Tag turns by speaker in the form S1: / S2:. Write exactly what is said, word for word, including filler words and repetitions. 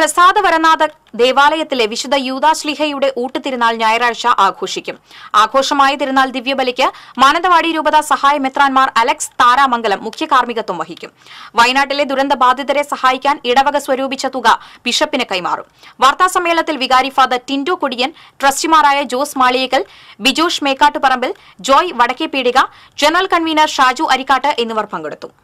S1: പ്രസാദ വരനാഥ ദേവാലയത്തിലെ വിശുദ്ധ യൂദാശ്ലീഹയുടെ ഊട്ടുതിരുനാൾ ഞായറാഴ്ച ആഘോഷിക്കും. ആഘോഷമായ തിരുനാൾ ദിവ്യബലിക്ക് മാനന്തവാടി രൂപത സഹായ മെത്രാൻമാർ അലക്സ് താരാമംഗലം മുഖ്യ കാർമ്മികത്വം വഹിക്കും. വയനാട്ടിലെ ദുരന്ത ബാധിതരെ സഹായിക്കാൻ ഇടവക സ്വരൂപിച്ച തുക ബിഷപ്പിന് കൈമാറും. വാർത്താസമ്മേളനത്തിൽ വികാരി ഫാദർ ടിൻഡോ കൊടിയൻ, ട്രസ്റ്റിമാരായ ജോസ് മാളിയേക്കൽ, ബിജോഷ് മേക്കാട്ടുപറമ്പിൽ, ജോയ് വടക്കേപീടിക, ജനറൽ കൺവീനർ ഷാജു അരിക്കാട്ട് എന്നിവർ പങ്കെടുത്തു.